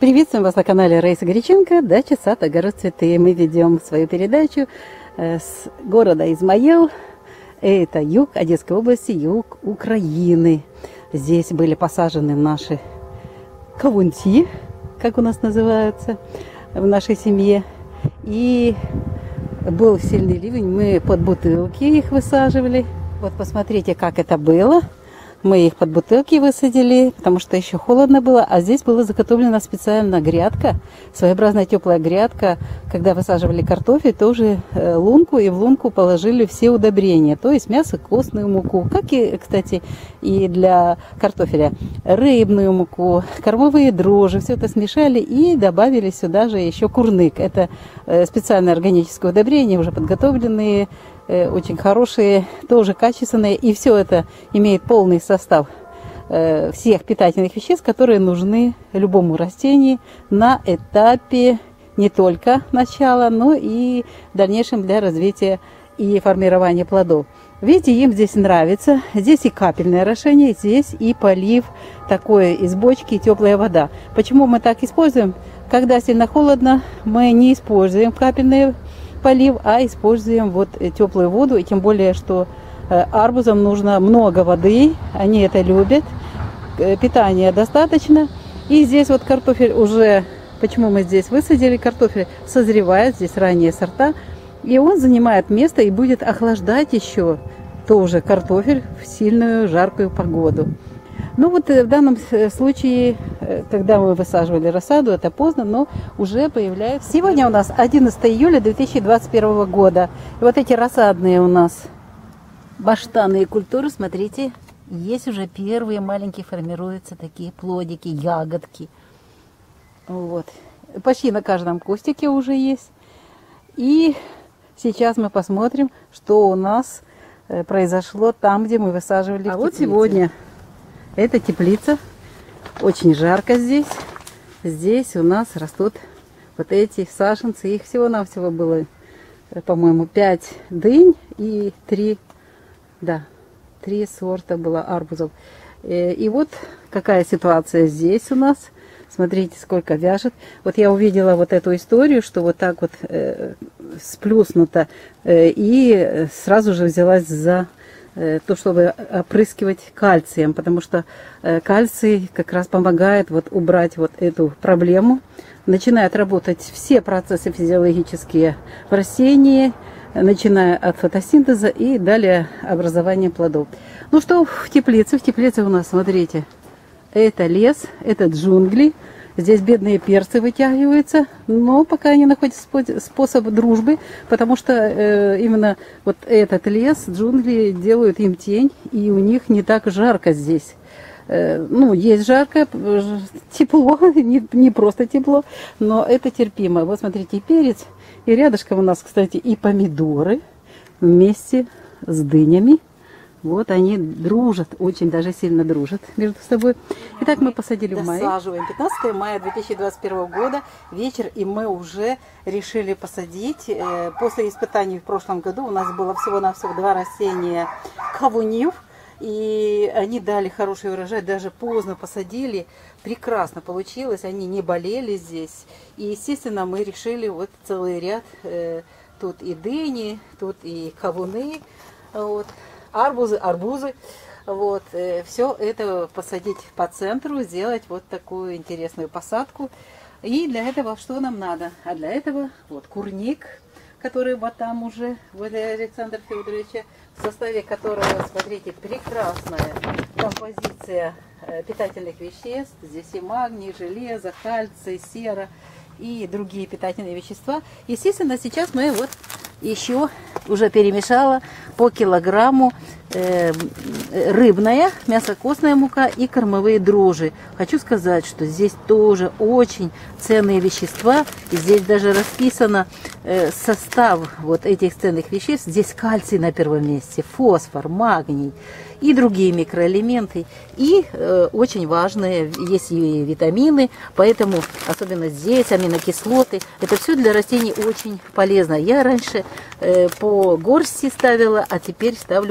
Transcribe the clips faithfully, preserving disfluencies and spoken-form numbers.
Приветствуем вас на канале Раиса Горяченко, дача, сад, огород, цветы. Мы ведем свою передачу с города Измаил. Это юг Одесской области, юг Украины. Здесь были посажены наши кавунти, как у нас называются в нашей семье. И был сильный ливень, мы под бутылки их высаживали. Вот посмотрите, как это было. Мы их под бутылки высадили, потому что еще холодно было. А здесь была заготовлена специально грядка, своеобразная теплая грядка. Когда высаживали картофель, тоже лунку, и в лунку положили все удобрения. То есть мясо, костную муку, как и, кстати, и для картофеля. Рыбную муку, кормовые дрожжи. Все это смешали и добавили сюда же еще курнык. Это специальное органическое удобрение, уже подготовленные, очень хорошие, тоже качественные. И все это имеет полный состав э, всех питательных веществ, которые нужны любому растению на этапе не только начала, но и в дальнейшем для развития и формирования плодов. Видите, им здесь нравится. Здесь и капельное орошение, здесь и полив такой из бочки, теплая вода. Почему мы так используем? Когда сильно холодно, мы не используем капельные полив, а используем вот теплую воду, и тем более, что э, арбузам нужно много воды, они это любят, э, питания достаточно. И здесь вот картофель уже, почему мы здесь высадили, картофель созревает, здесь ранние сорта, и он занимает место и будет охлаждать еще тоже картофель в сильную жаркую погоду. Ну вот в данном случае, когда мы высаживали рассаду, это поздно, но уже появляется. Сегодня у нас одиннадцатое июля две тысячи двадцать первого года. И вот эти рассадные у нас баштанные культуры, смотрите, есть уже первые маленькие формируются такие плодики, ягодки. Вот. Почти на каждом кустике уже есть. И сейчас мы посмотрим, что у нас произошло там, где мы высаживали. А вот сегодня это теплица, очень жарко здесь. Здесь у нас растут вот эти саженцы. Их всего-навсего было, по-моему, пять дынь и три, да, три сорта было арбузов. И вот какая ситуация здесь у нас. Смотрите, сколько вяжет. Вот я увидела вот эту историю, что вот так вот э, сплюснуто. Э, и сразу же взялась за то, чтобы опрыскивать кальцием, потому что кальций как раз помогает вот убрать вот эту проблему. Начинают работать все процессы физиологические в растении, начиная от фотосинтеза и далее образования плодов. Ну что в теплице? В теплице у нас, смотрите, это лес, это джунгли. Здесь бедные перцы вытягиваются, но пока они находят способ дружбы, потому что э, именно вот этот лес, джунгли делают им тень, и у них не так жарко здесь. Э, ну, есть жарко, тепло, не, не просто тепло, но это терпимо. Вот смотрите, перец, и рядышком у нас, кстати, и помидоры вместе с дынями. Вот они дружат, очень даже сильно дружат между собой. Итак, мы посадили в мае. Досаживаем. пятнадцатое мая две тысячи двадцать первого года, вечер, и мы уже решили посадить. После испытаний в прошлом году у нас было всего-навсего два растения кавуньев, и они дали хороший урожай, даже поздно посадили. Прекрасно получилось, они не болели здесь. И, естественно, мы решили вот целый ряд, тут и дыни, тут и кавуны, вот. Арбузы, арбузы, вот, э, все это посадить по центру, сделать вот такую интересную посадку. И для этого что нам надо? А для этого вот курник, который вот там уже, вот Александра Федоровича, в составе которого, смотрите, прекрасная композиция э, питательных веществ. Здесь и магний, железо, кальций, сера и другие питательные вещества. Естественно, сейчас мы вот еще уже перемешала по килограмму э, рыбная, мясо-костная мука и кормовые дрожжи. Хочу сказать, что здесь тоже очень ценные вещества. И здесь даже расписано э, состав вот этих ценных веществ. Здесь кальций на первом месте, фосфор, магний и другие микроэлементы. И э, очень важные есть и витамины, поэтому особенно здесь аминокислоты. Это все для растений очень полезно. Я раньше э, по горсти ставила, а теперь ставлю пол-литровую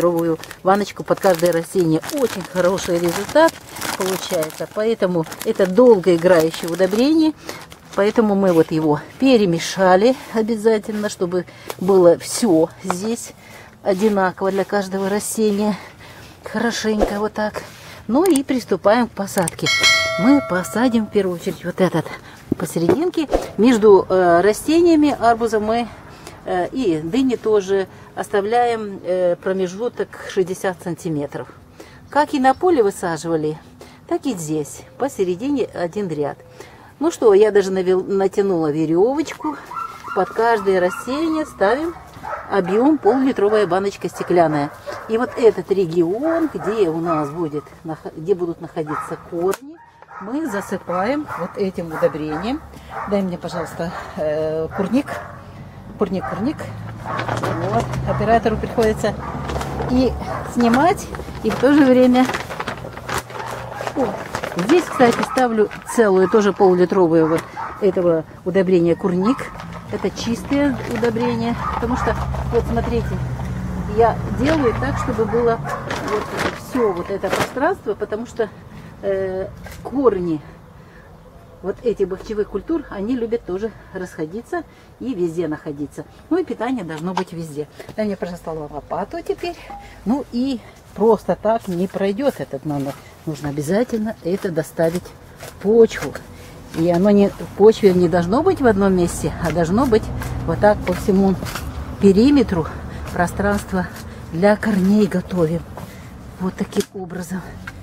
пол-литровую баночку под каждое растение. Очень хороший результат получается, поэтому это долгоиграющее удобрение. Поэтому мы вот его перемешали обязательно, чтобы было все здесь одинаково для каждого растения. Хорошенько вот так. Ну и приступаем к посадке. Мы посадим в первую очередь вот этот посерединке. Между э, растениями арбуза мы э, и дыни тоже оставляем э, промежуток шестьдесят сантиметров. Как и на поле высаживали, так и здесь посередине один ряд. Ну что, я даже навел, натянула веревочку. Под каждое растение ставим объем пол-литровая баночка стеклянная. И вот этот регион, где у нас будет, где будут находиться корни, мы засыпаем вот этим удобрением. Дай мне, пожалуйста, курник. Курник, курник. Вот. Оператору приходится и снимать, и в то же время... О, здесь, кстати, ставлю целую, тоже пол-литровую вот этого удобрения курник. Это чистое удобрение, потому что, вот смотрите, я делаю так, чтобы было вот все вот это пространство, потому что э, корни вот этих бахчевых культур, они любят тоже расходиться и везде находиться. Ну и питание должно быть везде. Дай мне, пожалуйста, лопату теперь. Ну и просто так не пройдет этот номер. Нужно обязательно это доставить в почву. И оно не, в почве не должно быть в одном месте, а должно быть вот так по всему периметру пространства для корней готовим. Вот таким образом.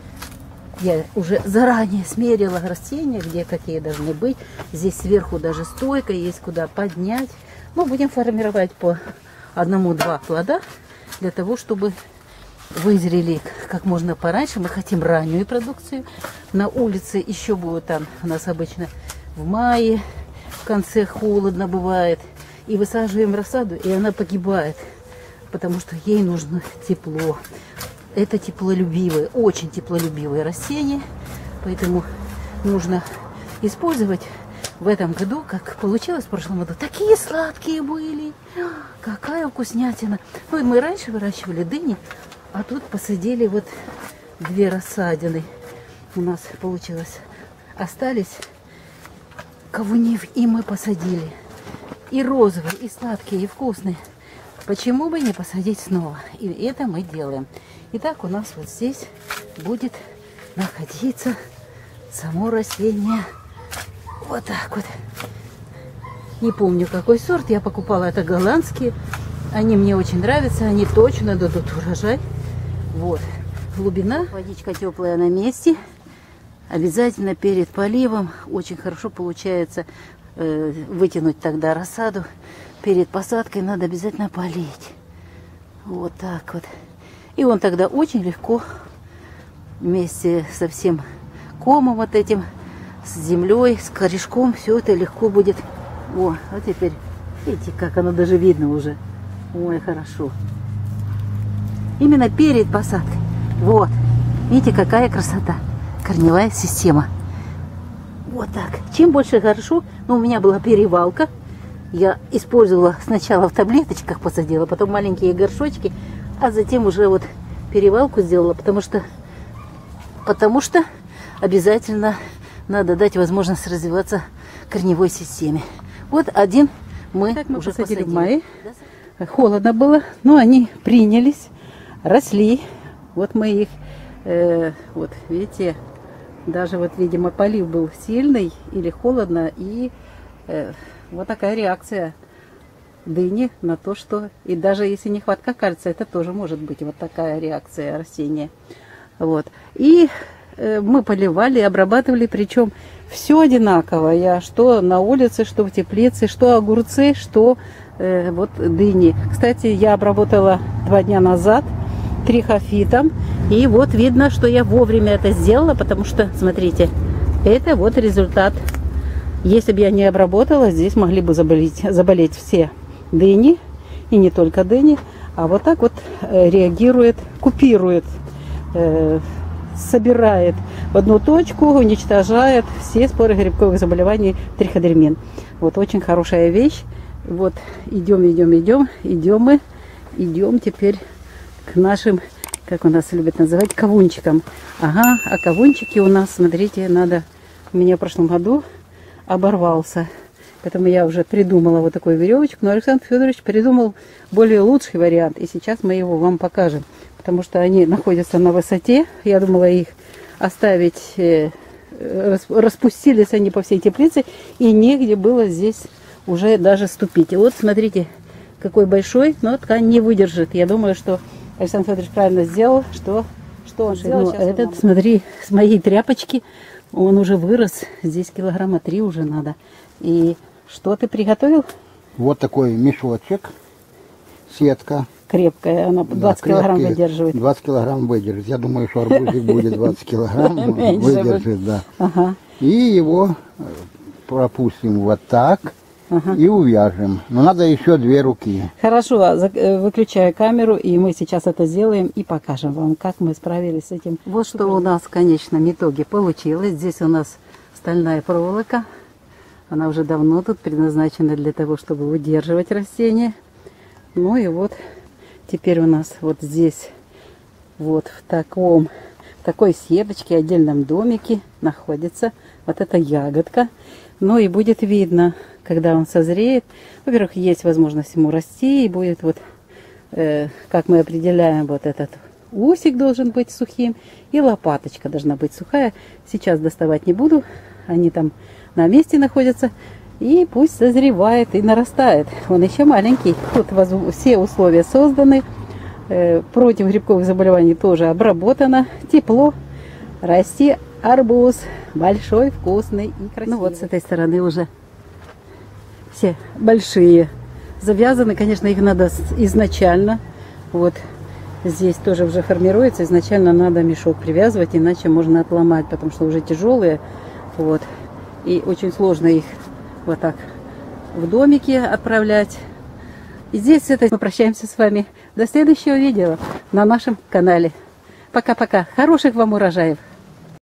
Я уже заранее смерила растения, где какие должны быть. Здесь сверху даже стойка есть, куда поднять. Мы будем формировать по одному-два плода для того, чтобы вызрели как можно пораньше. Мы хотим раннюю продукцию. На улице еще будет там у нас обычно в мае, в конце холодно бывает. И высаживаем рассаду, и она погибает, потому что ей нужно тепло. Это теплолюбивые, очень теплолюбивые растения, поэтому нужно использовать в этом году, как получилось в прошлом году. Такие сладкие были, какая вкуснятина. Ну и мы раньше выращивали дыни, а тут посадили вот две рассадины. У нас получилось, остались кавуни, и мы посадили. И розовые, и сладкие, и вкусные. Почему бы не посадить снова? И это мы делаем. Итак, у нас вот здесь будет находиться само растение. Вот так вот. Не помню, какой сорт. Я покупала, это голландские. Они мне очень нравятся. Они точно дадут урожай. Вот. Глубина. Водичка теплая на месте. Обязательно перед поливом. Очень хорошо получается э, вытянуть тогда рассаду. Перед посадкой надо обязательно полить. Вот так вот. И он тогда очень легко вместе со всем комом вот этим, с землей, с корешком, все это легко будет. О, а теперь, видите, как оно даже видно уже. Ой, хорошо. Именно перед посадкой. Вот. Видите, какая красота. Корневая система. Вот так. Чем больше хорошо, ну, у меня была перевалка. Я использовала сначала в таблеточках посадила, потом маленькие горшочки, а затем уже вот перевалку сделала, потому что, потому что обязательно надо дать возможность развиваться корневой системе. Вот один мы, так мы уже посадили, посадили в мае. Холодно было, но они принялись, росли. Вот мы их, э, вот видите, даже вот, видимо, полив был сильный или холодно, и э, вот такая реакция дыни на то, что... И даже если нехватка кальция, это тоже может быть вот такая реакция растения. Вот. И э, мы поливали, обрабатывали, причем все одинаково. Я что на улице, что в теплице, что огурцы, что э, вот дыни. Кстати, я обработала два дня назад трихофитом. И вот видно, что я вовремя это сделала, потому что, смотрите, это вот результат. Если бы я не обработала, здесь могли бы заболеть, заболеть все дыни, и не только дыни, а вот так вот э, реагирует, купирует, э, собирает в одну точку, уничтожает все споры грибковых заболеваний триходермин. Вот очень хорошая вещь. Вот идем, идем, идем, идем мы, идем теперь к нашим, как у нас любят называть, кавунчикам. Ага, а кавунчики у нас, смотрите, надо, у меня в прошлом году оборвался. Поэтому я уже придумала вот такую веревочку. Но Александр Федорович придумал более лучший вариант. И сейчас мы его вам покажем. Потому что они находятся на высоте. Я думала их оставить, распустились они по всей теплице. И негде было здесь уже даже ступить. И вот смотрите, какой большой, но ткань не выдержит. Я думаю, что Александр Федорович правильно сделал, что, что он сделал. Ну, этот, вам... смотри, с моей тряпочки он уже вырос. Здесь килограмма три уже надо. И что ты приготовил? Вот такой мешочек, сетка. Крепкая, она двадцать да, килограмм выдерживает. двадцать килограмм выдержит. Я думаю, что арбузик будет двадцать килограмм выдержит, да. И его пропустим вот так. Ага. И увяжем. Но надо еще две руки. Хорошо, выключаю камеру, и мы сейчас это сделаем и покажем вам, как мы справились с этим. Вот что у нас в конечном итоге получилось. Здесь у нас стальная проволока. Она уже давно тут предназначена для того, чтобы удерживать растения. Ну и вот теперь у нас вот здесь, вот в таком, в такой сеточке, отдельном домике находится вот эта ягодка. Ну и будет видно, когда он созреет. Во-первых, есть возможность ему расти, и будет вот, э, как мы определяем, вот этот усик должен быть сухим, и лопаточка должна быть сухая. Сейчас доставать не буду, они там на месте находятся, и пусть созревает и нарастает. Он еще маленький, тут все условия созданы, э, против грибковых заболеваний тоже обработано, тепло, расти арбуз, большой, вкусный и красивый. Ну вот с этой стороны уже все большие завязаны. Конечно, их надо изначально, вот здесь тоже уже формируется, изначально надо мешок привязывать, иначе можно отломать, потому что уже тяжелые, вот, и очень сложно их вот так в домике отправлять. И здесь с этой мы прощаемся с вами. До следующего видео на нашем канале. Пока-пока. Хороших вам урожаев!